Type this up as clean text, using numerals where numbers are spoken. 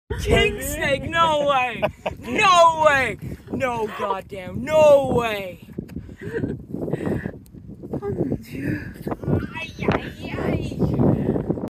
King snake, no way! No way! No goddamn, no way! Oh mon Dieu. Aïe aïe